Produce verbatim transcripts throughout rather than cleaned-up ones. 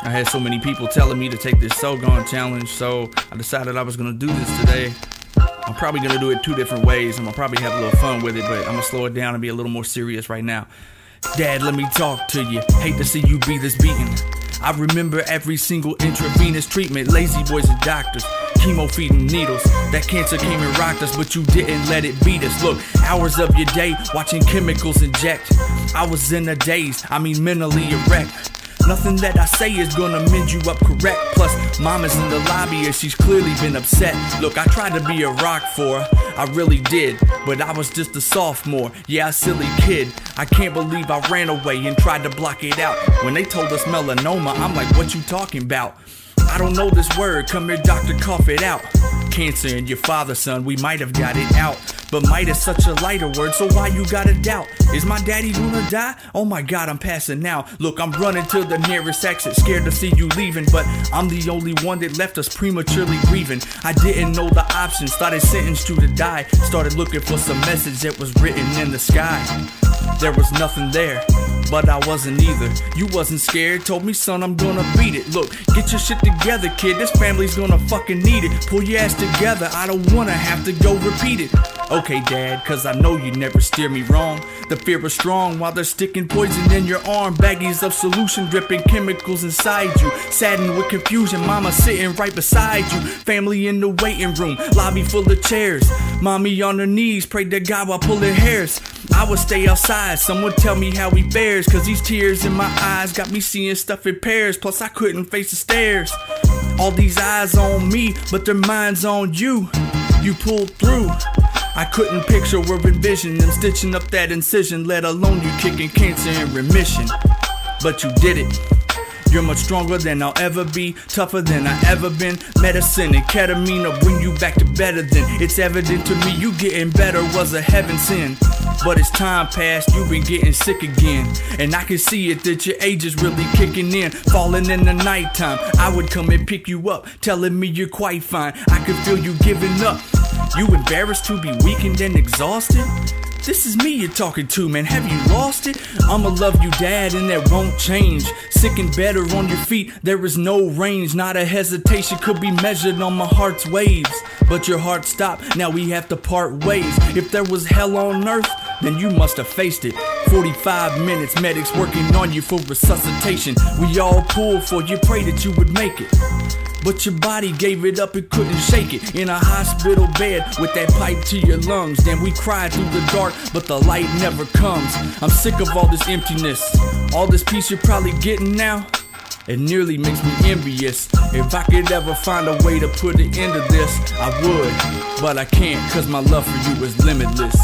I had so many people telling me to take this So Gone challenge, so I decided I was gonna do this today. I'm probably gonna do it two different ways. I'm gonna probably have a little fun with it, but I'm gonna slow it down and be a little more serious right now. Dad, let me talk to you. Hate to see you be this beaten. I remember every single intravenous treatment, lazy boys and doctors, chemo feeding needles. That cancer came and rocked us, but you didn't let it beat us. Look, hours of your day watching chemicals inject. I was in a daze, I mean mentally erect. Nothing that I say is gonna mend you up correct. Plus, mama's in the lobby and she's clearly been upset. Look, I tried to be a rock for her, I really did, but I was just a sophomore, yeah, a silly kid. I can't believe I ran away and tried to block it out. When they told us melanoma, I'm like, what you talking about? I don't know this word, come here doctor, cough it out. Cancer in your father, son, we might have got it out. But might is such a lighter word, so why you gotta doubt? Is my daddy gonna die? Oh my god, I'm passing now. Look, I'm running to the nearest exit, scared to see you leaving, but I'm the only one that left us prematurely grieving. I didn't know the options, started sentenced you to die. Started looking for some message that was written in the sky. There was nothing there, but I wasn't either. You wasn't scared, told me, son, I'm gonna beat it. Look, get your shit together, kid, this family's gonna fucking need it. Pull your ass together, I don't wanna have to go repeat it. Okay, Dad, cause I know you never steer me wrong. The fear was strong while they're sticking poison in your arm. Baggies of solution dripping chemicals inside you. Saddened with confusion, mama sitting right beside you. Family in the waiting room, lobby full of chairs. Mommy on her knees, prayed to God while pulling hairs. I would stay outside, someone tell me how he fares. Cause these tears in my eyes got me seeing stuff in pairs. Plus I couldn't face the stairs. All these eyes on me, but their minds on you. You pulled through. I couldn't picture or envision them stitching up that incision, let alone you kicking cancer in remission. But you did it. You're much stronger than I'll ever be, tougher than I ever been. Medicine and ketamine will bring you back to better than. It's evident to me you getting better was a heaven sin. But as time passed, you've been getting sick again. And I can see it that your age is really kicking in. Falling in the nighttime, I would come and pick you up, telling me you're quite fine. I could feel you giving up. You embarrassed to be weakened and exhausted? This is me you're talking to, man, have you lost it? I'ma love you, Dad, and that won't change. Sick and better on your feet, there is no range. Not a hesitation could be measured on my heart's waves. But your heart stopped, now we have to part ways. If there was hell on earth, then you must have faced it. Forty-five minutes, medics working on you for resuscitation. We all pulled for you, pray that you would make it. But your body gave it up, it couldn't shake it. In a hospital bed with that pipe to your lungs. Then we cried through the dark, but the light never comes. I'm sick of all this emptiness. All this peace you're probably getting now, it nearly makes me envious. If I could ever find a way to put an end to this, I would. But I can't, cause my love for you is limitless.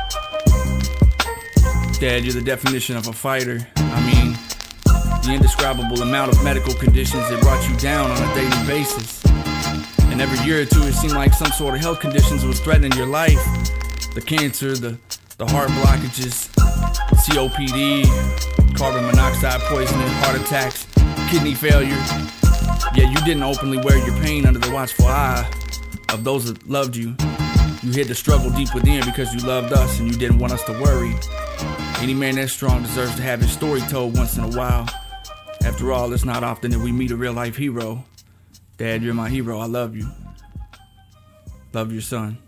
Dad, you're the definition of a fighter. I mean, the indescribable amount of medical conditions that brought you down on a daily basis. And every year or two it seemed like some sort of health conditions was threatening your life. The cancer, the, the heart blockages, C O P D, carbon monoxide poisoning, heart attacks, kidney failure. Yeah, you didn't openly wear your pain under the watchful eye of those that loved you. You hid the struggle deep within because you loved us and you didn't want us to worry. Any man that strong deserves to have his story told once in a while. After all, it's not often that we meet a real life hero. Dad, you're my hero. I love you. Love your son.